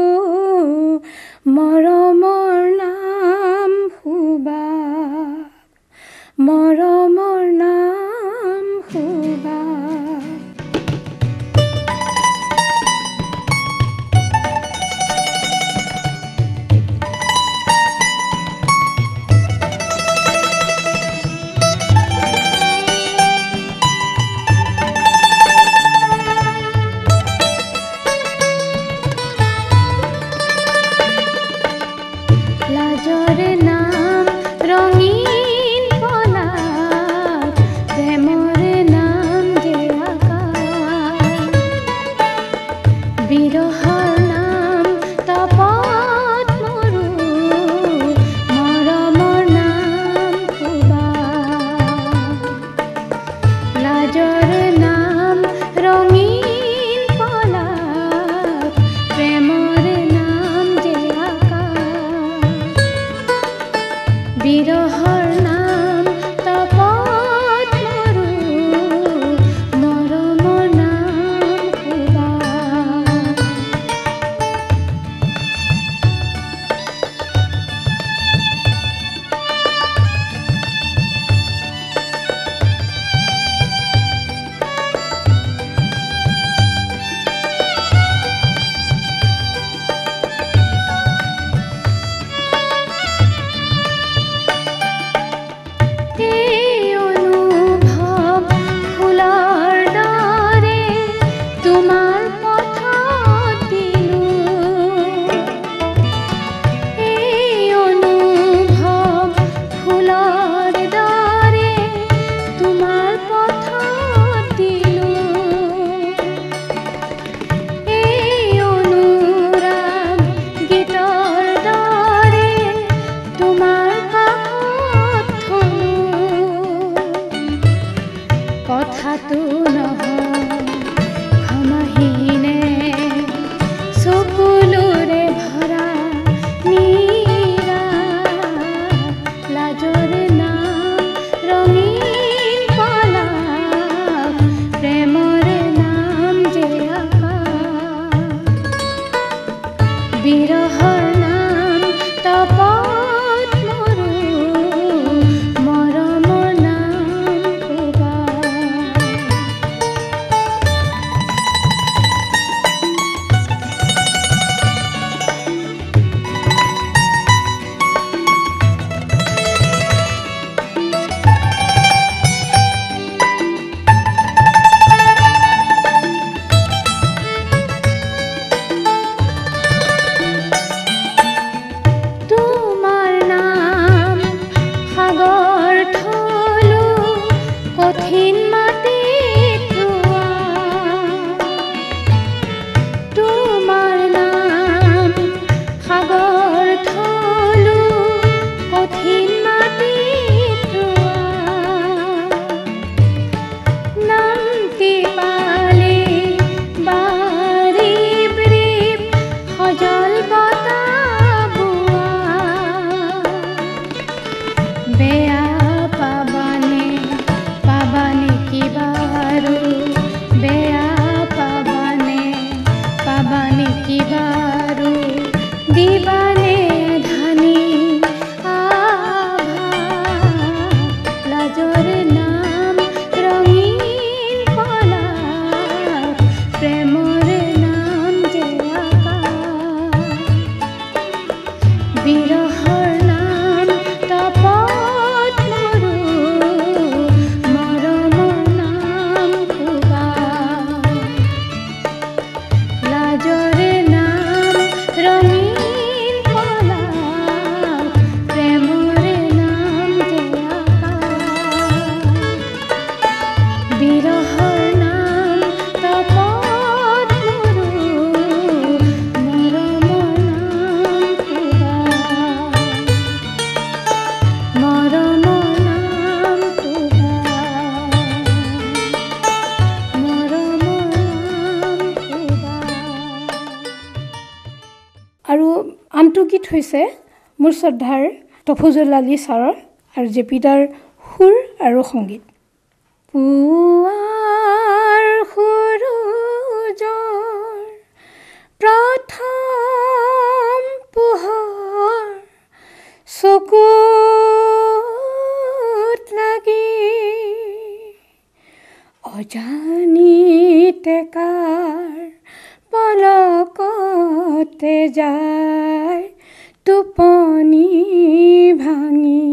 মৰমৰ নাম সুবাস মৰমৰ নাম সুবাস লাজৰে নাম ৰঙীন পলাশ প্ৰেমৰে নাম যে আকাশ বিৰহৰ নাম তপত মৰু মৰমৰ নাম সুবাস লাজৰে নাম ৰঙীন পলাশ প্ৰেমৰে নাম যে আকাশ বিৰহৰ নাম তপত মৰু মৰমৰ নাম সুবাস এই অনুভৱ ফুলৰ দৰে তোমাৰ পথত দিলোঁ এই অনুভৱ ফুলৰ দৰে তোমাৰ পথত দিলোঁ এই অনুৰাগ গীতৰ দৰে তোমাৰ কাষত থলোঁ কথাটো নহয় ক্ষমাহীনে চকুলোৰে ভৰা নীৰা লাজৰে নাম ৰঙীন পলাশ গানটো গীত হৈছে মোৰ শ্ৰদ্ধাৰ তফুজুল আলী ছাৰৰ আৰু জে পি দাৰ সুৰ আৰু সংগীত। পুৱাৰ সূৰুজৰ প্ৰথম পোহৰ চকুত লাগি অজানিতে কাৰ পলকতে যায় টোপনি ভাঙি,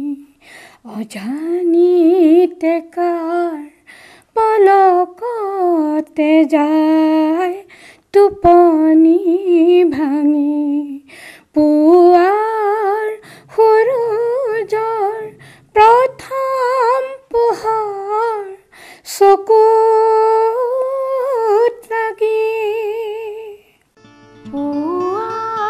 অজানিতে কাৰ পলকতে যায় টোপনি ভাঙি। পুৱাৰ সূৰুজৰ প্ৰথম পোহৰ চকুত লাগি, পুৱাৰ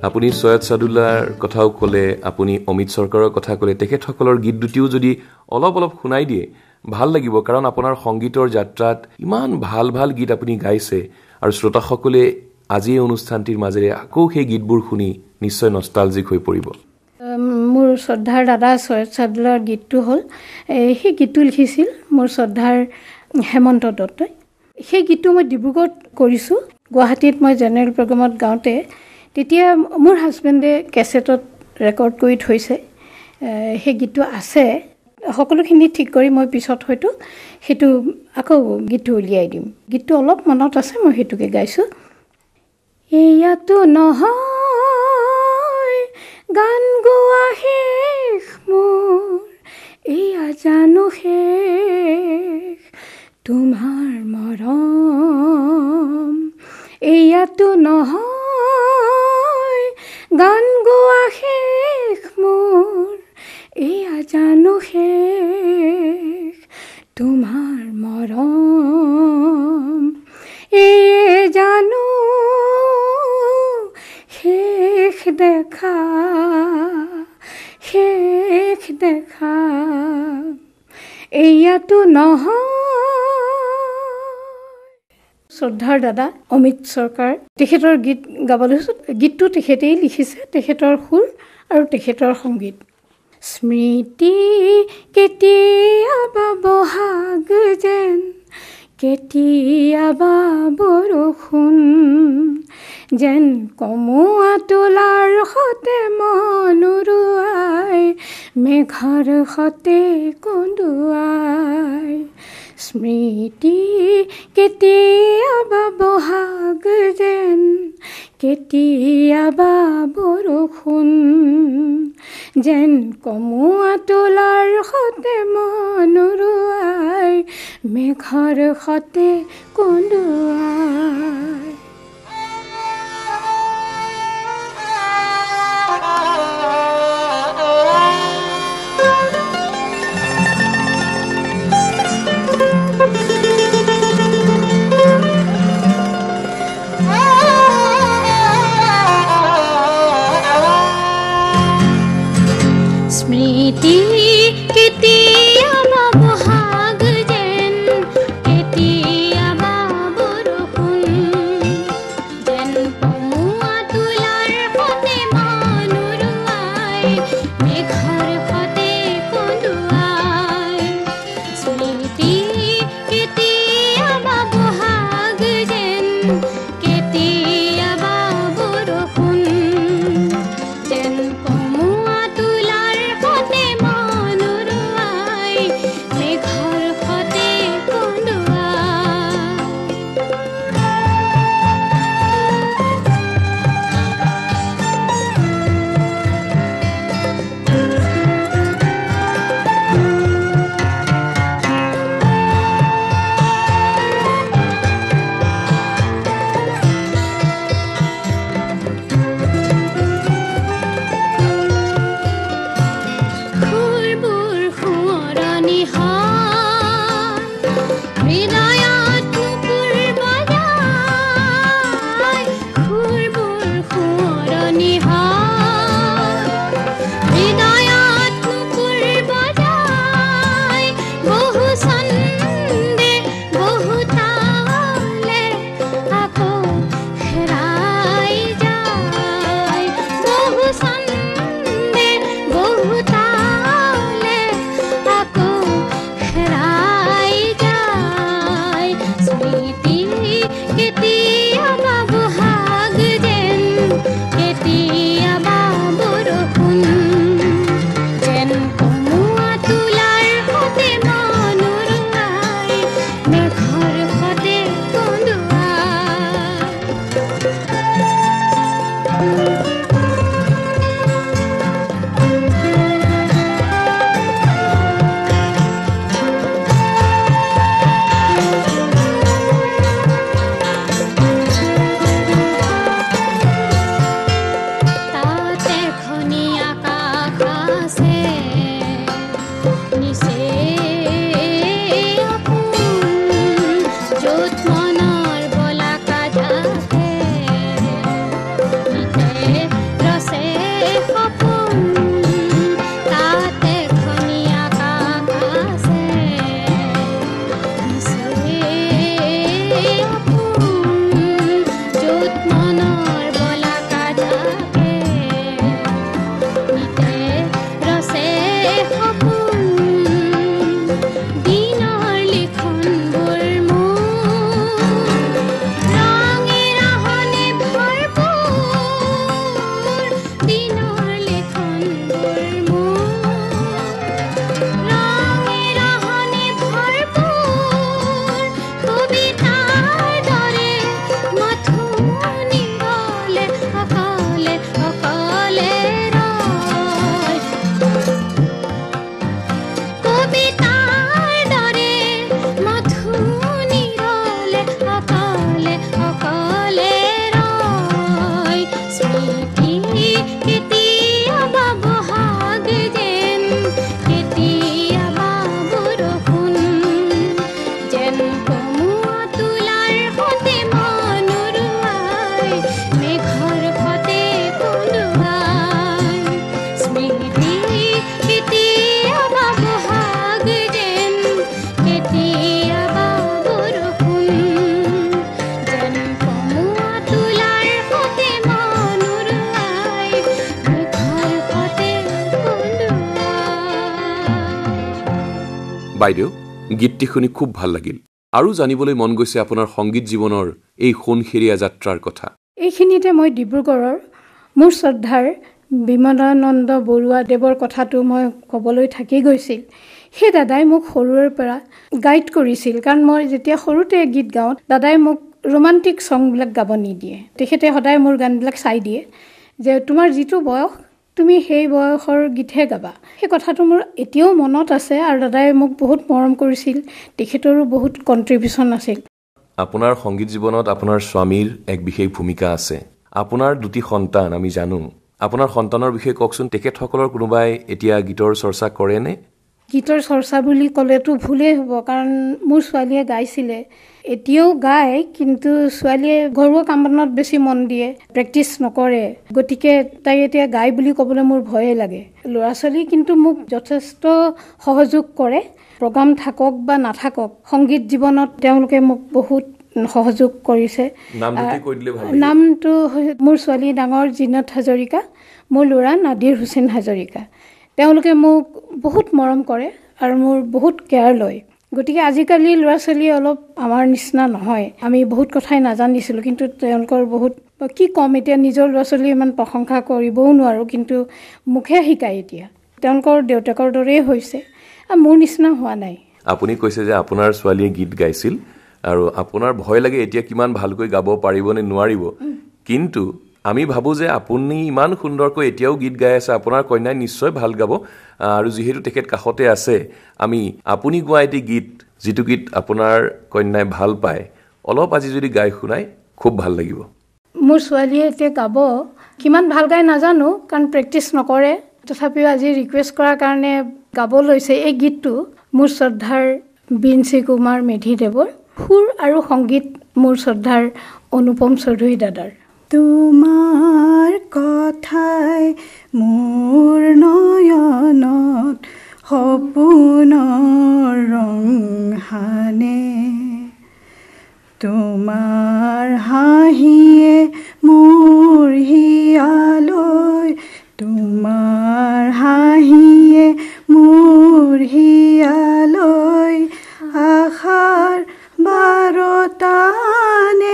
আপুনি সৈয়দ সাদুল্লাহৰ কথাও ক'লে, আপুনি অমিত চৰকাৰৰ কথা ক'লে, তেখেতসকলৰ গীত দুটিও যদি অলপ অলপ শুনাই দিয়ে ভাল লাগিব, কাৰণ আপোনাৰ সংগীতৰ যাত্ৰাত ইমান ভাল ভাল গীত আপুনি গাইছে আৰু শ্ৰোতাসকলে আজি এই অনুষ্ঠানটিৰ মাজেৰে আকৌ সেই গীতবোৰ শুনি নিশ্চয় নষ্টালজিক হৈ পৰিব। মোৰ শ্ৰদ্ধাৰ দাদা সৈয়দ সাদুল্লাহৰ গীতটো হ'ল, সেই গীতটো লিখিছিল মোৰ শ্ৰদ্ধাৰ হেমন্ত দত্তই। সেই গীতটো মই ডিব্ৰুগড়ত কৰিছোঁ। গুৱাহাটীত মই জেনেৰেল প্ৰগ্ৰামত গাওঁতে তেতিয়া মোৰ হাজবেণ্ডে কেছেটত ৰেকৰ্ড কৰি থৈছে। সেই গীতটো আছে, সকলোখিনি ঠিক কৰি মই পিছত হয়তো সেইটো আকৌ গীতটো উলিয়াই দিম। গীতটো অলপ মনত আছে, মই সেইটোকে গাইছোঁ। এয়াতো নহয় গান গোৱা শেষ মোৰ, এয়া জানো শেষ তোমাৰ মৰম। এয়াতো নহয় গান গোৱা শেষ মোৰ, এয়া জানো শেষ তোমাৰ মৰম। এয়ে জানো শেষ দেখা, শেষ দেখা, এয়াতো নহয়। শ্ৰদ্ধাৰ দাদা অমিত চৰকাৰ, তেখেতৰ গীত গাবলৈ গীতটো তেখেতেই লিখিছে, তেখেতৰ সুৰ আৰু তেখেতৰ সংগীত। স্মৃতি কেতিয়াবা বহাগ যেন, কেতিয়াবা বৰষুণ যেন, কমোৱা তোলাৰ সতে মনুৰুৱাই, মেঘৰ সতে কন্দুৱাই। স্মৃতি কেতিয়াবা বহাগ যেন, কেতিয়াবা বৰষুণ যেন, কমোৱা তোলাৰ সতে মনুৰুৱাই, মেঘৰ সতে কন্দুৱাই। স্মৃতি কেতিয়াবা বহাগ যেন, কেতিয়াবা বৰষুণ যেন, কমোৱা তোলাৰ সতে মনুৰুৱাই, মেঘৰ সতে কন্দুৱাই। স্মৃতি কেতিয়াবা বহাগ যেন, কেতিয়াবা বৰষুণ যেন, কমোৱা তোলাৰ সতে মনুৰুৱাই, মেঘৰ সতে কন্দুৱাই। সুৰবোৰ সোঁৱৰণি হয়, হৃদয়ত নুপুৰ বজায়। সুৰবোৰ সোঁৱৰণি হয়, হৃদয়ত নুপুৰ বজায়। বহু ছন্দে বহু তালে আকৌ হেৰাই যায়। বহু ছন্দে বহু তালে আকৌ হেৰাই যায়। স্মৃতি কেতিয়াবা বহাগ যেন, কেতিয়াবা বৰষুণ যেন, কমোৱা তোলাৰ সতে মনুৰুৱাই, বাইদেউ গীতটি শুনি খুব ভাল লাগিল আৰু জানিবলৈ মন গৈছে আপোনাৰ সংগীত জীৱনৰ এই সোণখেৰীয়া যাত্ৰাৰ কথা এইখিনিতে মই ডিব্ৰুগড়ৰ মোৰ শ্ৰদ্ধাৰ বিমলানন্দ বৰুৱা দেৱৰ কথাটো মই ক'বলৈ থাকি গৈছিল সেই দাদাই মোক সৰুৰে পৰা গাইড কৰিছিল কাৰণ মই যেতিয়া সৰুতে গীত গাওঁ দাদাই মোক ৰোমান্টিক সংবিলাক গাব নিদিয়ে তেখেতে সদায় মোৰ গানবিলাক চাই দিয়ে যে তোমাৰ যিটো বয়স তুমি সেই বয়সৰ গীতহে গাবা সেই কথাটো মোৰ এতিয়াও মনত আছে আৰু দাদাই মোক বহুত মৰম কৰিছিল তেখেতৰো বহুত কন্ট্ৰিবিউচন আছিল আপোনাৰ সংগীত জীৱনত আপোনাৰ স্বামীৰ এক বিশেষ ভূমিকা আছে আপোনাৰ দুটি সন্তান আমি জানো আপোনাৰ সন্তানৰ বিষয়ে কওকচোন তেখেতসকলৰ কোনোবাই এতিয়া গীতৰ চৰ্চা কৰে নে গীতৰ চৰ্চা বুলি ক'লেতো ভুলেই হ'ব কাৰণ মোৰ ছোৱালীয়ে গাইছিলে এতিয়াও গায় কিন্তু ছোৱালীয়ে ঘৰুৱা কামত বেছি মন দিয়ে প্ৰেক্টিছ নকৰে গতিকে তাই এতিয়া গায় বুলি ক'বলৈ মোৰ ভয়ে লাগে ল'ৰা ছোৱালী কিন্তু মোক যথেষ্ট সহযোগ কৰে প্ৰগ্ৰাম থাকক বা নাথাকক সংগীত জীৱনত তেওঁলোকে মোক বহুত সহযোগ কৰিছে নামটো মোৰ ছোৱালী ডাঙৰ জিনত হাজৰিকা মোৰ ল'ৰা নাদিৰ হুছেইন হাজৰিকা তেওঁলোকে মোক বহুত মৰম কৰে আৰু মোৰ বহুত কেয়াৰ লয় গতিকে আজিকালি ল'ৰা ছোৱালী অলপ আমাৰ নিচিনা নহয় আমি বহুত কথাই নাজানিছিলোঁ কিন্তু তেওঁলোকৰ বহুত কি কম এতিয়া নিজৰ ল'ৰা ছোৱালী ইমান প্ৰশংসা কৰিবও নোৱাৰোঁ কিন্তু মুখে শিকায় এতিয়া তেওঁলোকৰ দেউতাকৰ দৰেই হৈছে মোৰ নিচিনা হোৱা নাই আপুনি কৈছে যে আপোনাৰ ছোৱালীয়ে গীত গাইছিল আৰু আপোনাৰ ভয় লাগে এতিয়া কিমান ভালকৈ গাব পাৰিব নে নোৱাৰিব কিন্তু আমি ভাবো যে আপুনি ইমান সুন্দৰকৈ এতিয়াও গীত গাই আছে আপোনাৰ কন্যাই নিশ্চয় ভাল গাব আৰু যেহেতু তেখেত কাষতে আছে আমি আপুনি গোৱা এটি গীত যিটো গীত আপোনাৰ কন্যাই ভাল পায় অলপ আজি যদি গাই শুনাই খুব ভাল লাগিব মোৰ ছোৱালীয়ে এতিয়া গাব কিমান ভাল গাই নাজানো কাৰণ প্ৰেক্টিছ নকৰে তথাপিও আজি ৰিকুৱেষ্ট কৰাৰ কাৰণে গাব লৈছে এই গীতটো মোৰ শ্ৰদ্ধাৰ বিনসি কুমাৰ মেধিদেৱৰ সুৰ আৰু সংগীত মোৰ শ্ৰদ্ধাৰ অনুপম চৌধুৰী দাদাৰ তোমাৰ কথাই মোৰ নয়নত সপোনৰ ৰং হানে তোমাৰ হাঁহিয়ে মোৰ হিয়ালৈ তোমাৰ হাঁহিয়ে মোৰ হিয়ালৈ আশাৰ বাৰতানে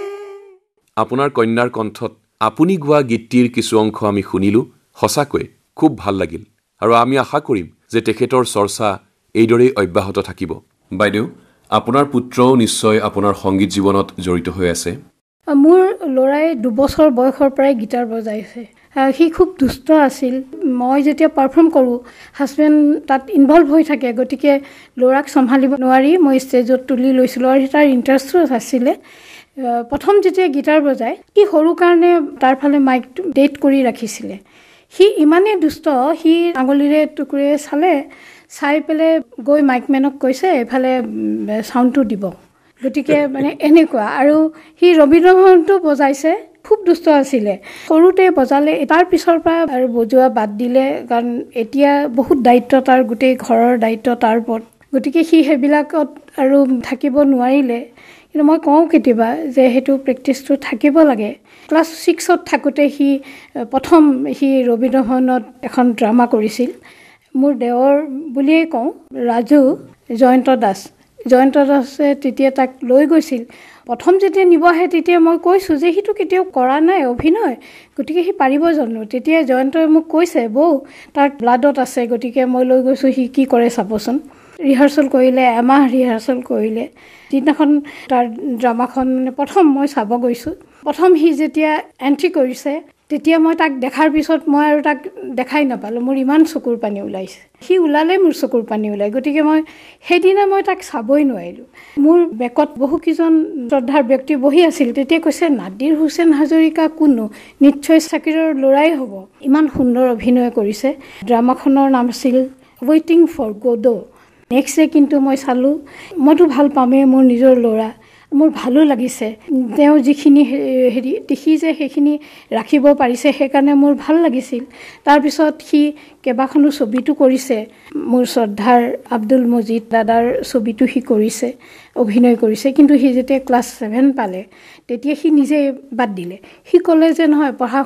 আপোনাৰ কন্যাৰ কণ্ঠত আপুনি গোৱা গীতটিৰ কিছু অংশ আমি শুনিলো সঁচাকৈ খুব ভাল লাগিল আৰু আমি আশা কৰিম যে তেখেতৰ চৰ্চা এইদৰেই অব্যাহত থাকিব বাইদেউ আপোনাৰ পুত্ৰও নিশ্চয় আপোনাৰ সংগীত জীৱনত জড়িত হৈ আছে মোৰ ল'ৰাই দুবছৰ বয়সৰ পৰাই গীটাৰ বজাইছে সি খুব দুষ্ট আছিল মই যেতিয়া পাৰফৰ্ম কৰোঁ হাজবেণ্ড তাত ইনভলভ হৈ থাকে গতিকে ল'ৰাক চম্ভালিব নোৱাৰি মই ষ্টেজত তুলি লৈছিলোঁ আৰু তাৰ ইণ্টাৰেষ্টো আছিলে প্ৰথম যেতিয়া গীটাৰ বজায় সি সৰু কাৰণে তাৰ ফালে মাইকটো ডেট কৰি ৰাখিছিলে সি ইমানেই দুষ্ট সি আঙুলিৰে টুকুৰে চালে চাই পেলাই গৈ মাইকমেনক কৈছে এইফালে চাউণ্ডটো দিব গতিকে মানে এনেকুৱা আৰু সি ৰবীন্দ্ৰসংগীতো বজাইছে খুব দুষ্ট আছিলে সৰুতে বজালে তাৰ পিছৰ পৰা আৰু বজোৱা বাদ দিলে কাৰণ এতিয়া বহুত দায়িত্ব তাৰ গোটেই ঘৰৰ দায়িত্ব তাৰ ওপৰত গতিকে সি সেইবিলাকত আৰু থাকিব নোৱাৰিলে কিন্তু মই কওঁ কেতিয়াবা যে সেইটো প্ৰেক্টিছটো থাকিব লাগে ক্লাছ ছিক্সত থাকোঁতে সি প্ৰথম সি ৰবীন্দ্ৰ ভৱনত এখন ড্ৰামা কৰিছিল মোৰ দেৱৰ বুলিয়েই কওঁ ৰাজু জয়ন্ত দাস জয়ন্ত দাসে তেতিয়া তাক লৈ গৈছিল প্ৰথম যেতিয়া নিব আহে তেতিয়া মই কৈছোঁ যে সিটো কেতিয়াও কৰা নাই অভিনয় গতিকে সি পাৰিব জানো তেতিয়া জয়ন্তই মোক কৈছে বৌ তাৰ ব্লাডত আছে গতিকে মই লৈ গৈছোঁ সি কি কৰে চাবচোন ৰিহাৰ্চেল কৰিলে এমাহ ৰিহাৰ্চেল কৰিলে যিদিনাখন তাৰ ড্ৰামাখন মানে প্ৰথম মই চাব গৈছোঁ প্ৰথম সি যেতিয়া এণ্ট্ৰি কৰিছে তেতিয়া মই তাক দেখাৰ পিছত মই আৰু তাক দেখাই নাপালোঁ মোৰ ইমান চকুৰ পানী ওলাইছে সি ওলালে মোৰ চকুৰ পানী ওলাই গতিকে মই সেইদিনা মই তাক চাবই নোৱাৰিলোঁ মোৰ বেকত বহুকেইজন শ্ৰদ্ধাৰ ব্যক্তি বহি আছিল তেতিয়া কৈছে নাদিৰ হুছেইন হাজৰিকা কোনো নিশ্চয় চাকিৰৰ ল'ৰাই হ'ব ইমান সুন্দৰ অভিনয় কৰিছে ড্ৰামাখনৰ নাম আছিল ৱেইটিং ফৰ গ'ড' নেক্সট ডে কিন্তু মই চালোঁ মইতো ভাল পামেই মোৰ নিজৰ ল'ৰা মোৰ ভালো লাগিছে তেওঁ যিখিনি হেৰি দেখি যে সেইখিনি ৰাখিব পাৰিছে সেইকাৰণে মোৰ ভাল লাগিছিল তাৰপিছত সি কেইবাখনো ছবিটো কৰিছে মোৰ শ্ৰদ্ধাৰ আব্দুল মজিদ দাদাৰ ছবিটো সি কৰিছে অভিনয় কৰিছে কিন্তু সি যেতিয়া ক্লাছ ছেভেন পালে তেতিয়া সি নিজে বাদ দিলে সি ক'লে যে নহয় পঢ়া শুনাত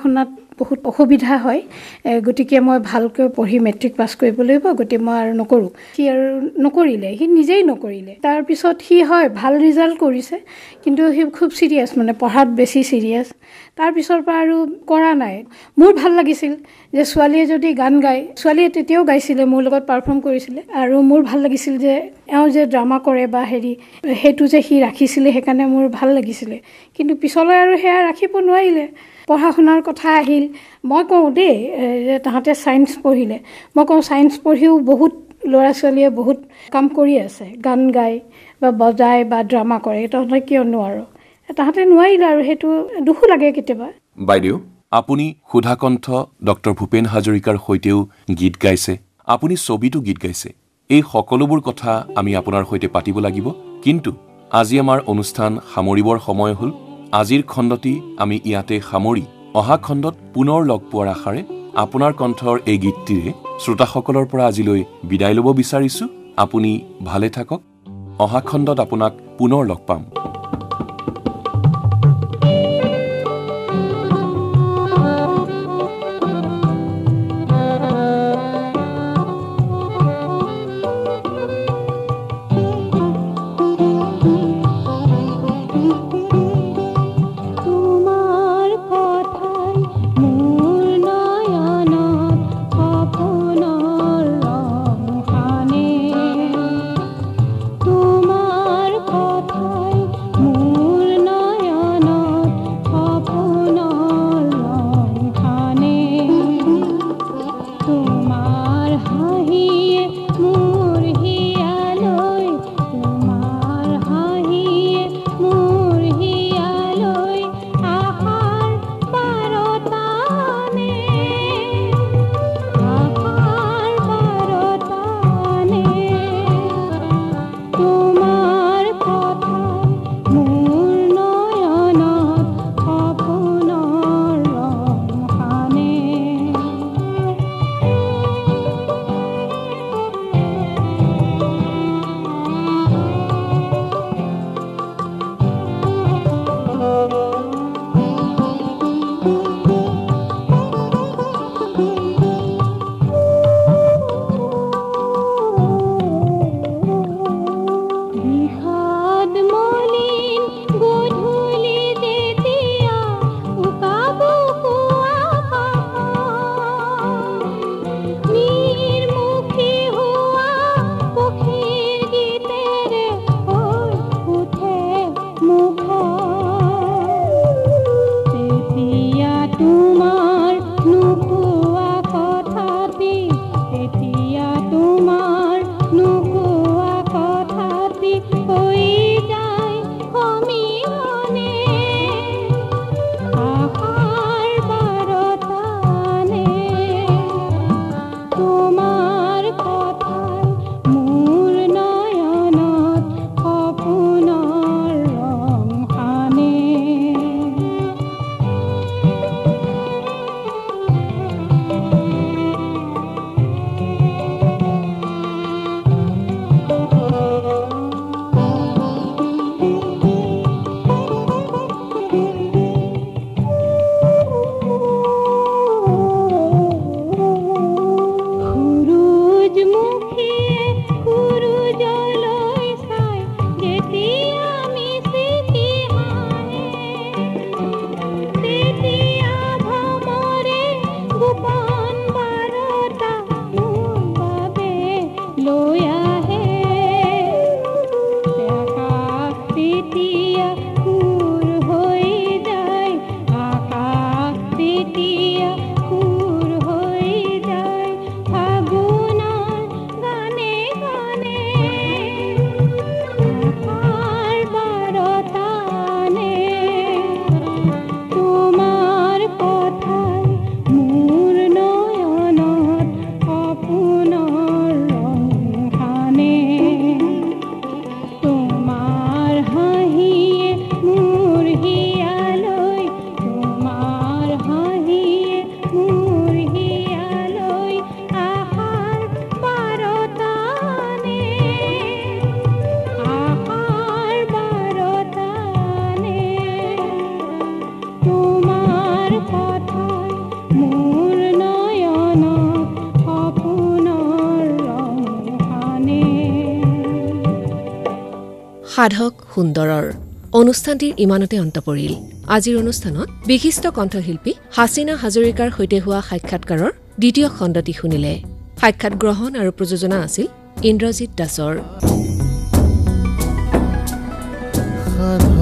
বহুত অসুবিধা হয়, গতিকে মই ভালকৈ পঢ়ি মেট্ৰিক পাছ কৰিব লাগিব, গতিকে মই আৰু নকৰোঁ। সি আৰু নকৰিলে, সি নিজেই নকৰিলে। তাৰপিছত সি হয় ভাল ৰিজাল্ট কৰিছে, কিন্তু সি খুব ছিৰিয়াছ, মানে পঢ়াত বেছি ছিৰিয়াছ। তাৰপিছৰ পৰা আৰু কৰা নাই। মোৰ ভাল লাগিছিল যে ছোৱালীয়ে যদি গান গায়, ছোৱালীয়ে তেতিয়াও গাইছিলে, মোৰ লগত পাৰফৰ্ম কৰিছিলে, আৰু মোৰ ভাল লাগিছিল যে এওঁ যে ড্ৰামা কৰে বা হেৰি, সেইটো যে সি ৰাখিছিলে, সেইকাৰণে মোৰ ভাল লাগিছিলে। কিন্তু পিছলৈ আৰু সেয়া ৰাখিব নোৱাৰিলে। পঢ়া শুনাৰ কথা আহিল। মই কওঁ দেই যে তাহাঁতে ছায়েন্স পঢ়িলে, মই কওঁ ছায়েন্স পঢ়িও বহুত ল'ৰা ছোৱালীয়ে বহুত কাম কৰি আছে, গান গায় বা বজায় বা ড্ৰামা কৰে, তহঁতে কিয় নোৱাৰো? তাহাঁতে নোৱাৰিলে, আৰু সেইটো দুখো লাগে কেতিয়াবা। বাইদেউ, আপুনি সুধাকণ্ঠ ডক্টৰ ভূপেন হাজৰিকাৰ সৈতেও গীত গাইছে, আপুনি ছবিতো গীত গাইছে। এই সকলোবোৰ কথা আমি আপোনাৰ সৈতে পাতিব লাগিব, কিন্তু আজি আমাৰ অনুষ্ঠান সামৰিবৰ সময় হ'ল। আজিৰ খণ্ডটি আমি ইয়াতে সামৰি অহা খণ্ডত পুনৰ লগ পোৱাৰ আশাৰে আপোনাৰ কণ্ঠৰ এই গীতটিৰে শ্ৰোতাসকলৰ পৰা আজিলৈ বিদায় ল'ব বিচাৰিছোঁ। আপুনি ভালে থাকক। অহা খণ্ডত আপোনাক পুনৰ লগ পাম। সাধক সুন্দৰৰ অনুষ্ঠানটিৰ ইমানতে অন্ত পৰিল আজিৰ অনুষ্ঠানত বিশিষ্ট কণ্ঠশিল্পী হাছিনা হাজৰিকাৰ সৈতে হোৱা সাক্ষাৎকাৰৰ দ্বিতীয় খণ্ডটি শুনিলে সাক্ষাৎ গ্ৰহণ আৰু প্ৰযোজনা আছিল ইন্দ্ৰজিৎ দাসৰ